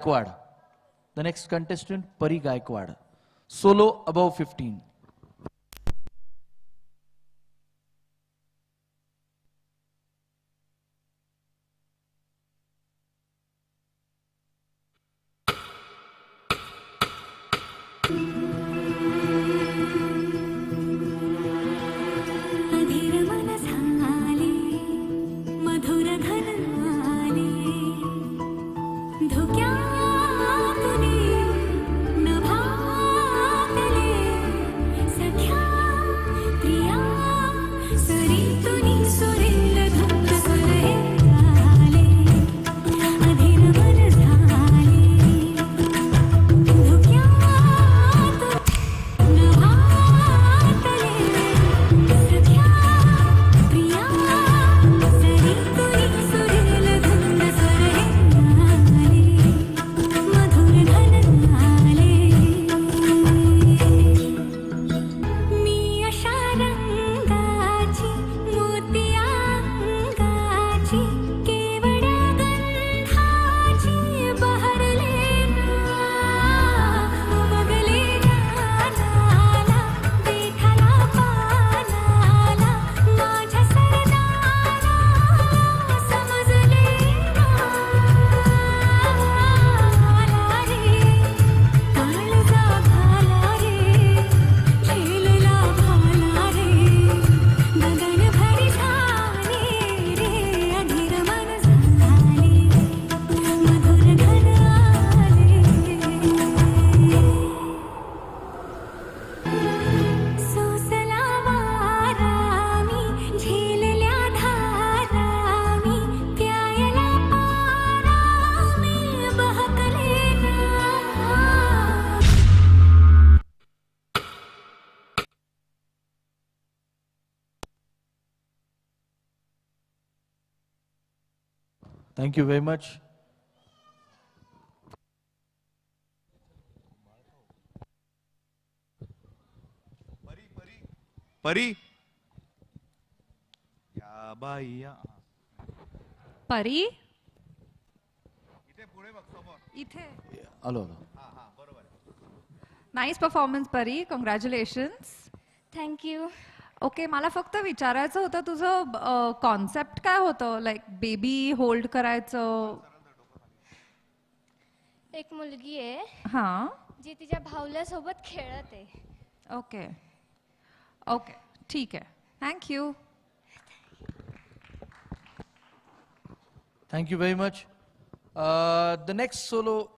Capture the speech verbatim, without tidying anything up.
Gaikwad. The next contestant, Pari Gaikwad. Solo above fifteen. Thank you very much. Pari, Pari, Pari. Ya bayi ya. Pari. इथे पुढे बघ समोर. इथे. Hello. hello. हा हा बरोबर. Nice performance, Pari. Congratulations. Thank you. Okay मला फक्त विचारायचं होतं तुझं कॉन्सेप्ट काय होतं लाईक बेबी होल्ड करायचं. एक मुलगी आहे हां जी तिच्या भावल्यासोबत खेळत आहे. ओके ओके ठीक आहे thank you. Thank you very much. Uh, the next solo